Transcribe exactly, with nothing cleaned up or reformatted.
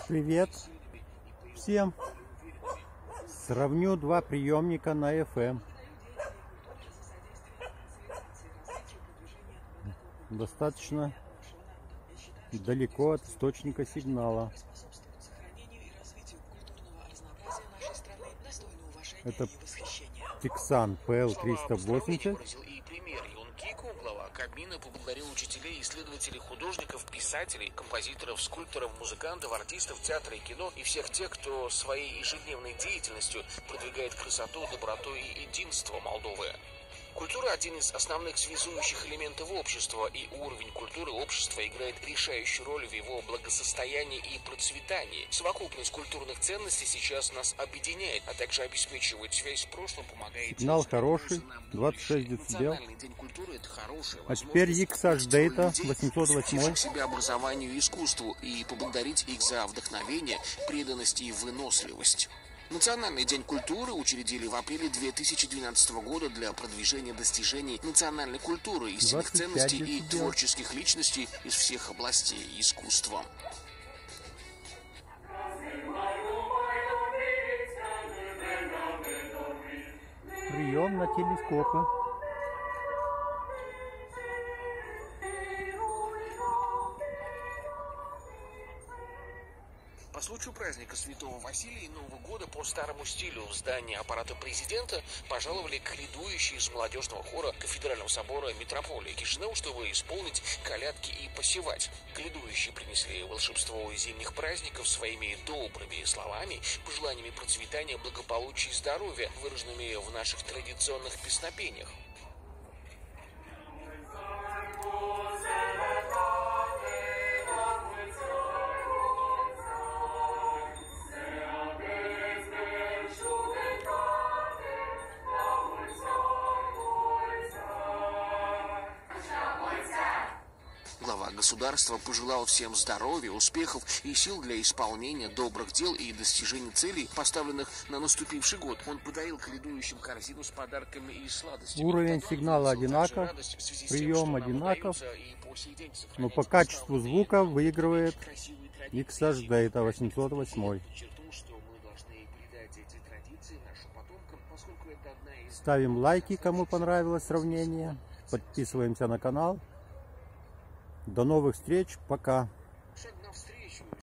Привет всем! Сравню два приемника на эф эм. Достаточно далеко от источника сигнала. Это Tecsan пи эл триста восемьдесят. Кабмина поблагодарил учителей, исследователей, художников, писателей, композиторов, скульпторов, музыкантов, артистов театра и кино и всех тех, кто своей ежедневной деятельностью продвигает красоту, доброту и единство Молдовы. Культура – один из основных связующих элементов общества, и уровень культуры общества играет решающую роль в его благосостоянии и процветании. Совокупность культурных ценностей сейчас нас объединяет, а также обеспечивает связь с прошлым, помогает... Сигнал хороший, двадцать шесть децибел. Национальный день культуры – это хорошая А теперь икс эйч Data восемьсот восемь. посвятивших себя образованию и искусству, и поблагодарить их за вдохновение, преданность и выносливость. Национальный день культуры учредили в апреле две тысячи двенадцатого года для продвижения достижений национальной культуры, истинных ценностей и творческих личностей из всех областей искусства. Прием на телескопы. По случаю праздника Святого Василия и Нового года по старому стилю в здание аппарата президента пожаловали колядующие из молодежного хора Кафедрального собора Митрополии Кишинева, чтобы исполнить колядки и посевать. Колядующие принесли волшебство зимних праздников своими добрыми словами, пожеланиями процветания, благополучия и здоровья, выраженными в наших традиционных песнопениях. Глава государства пожелал всем здоровья, успехов и сил для исполнения добрых дел и достижения целей, поставленных на наступивший год. Он подарил колядующим корзину с подарками и сладостями. Уровень сигнала одинаков, прием одинаков, но по качеству звука выигрывает икс эйч Data восемьсот восемь. Ставим лайки, кому понравилось сравнение. Подписываемся на канал. До новых встреч. Пока.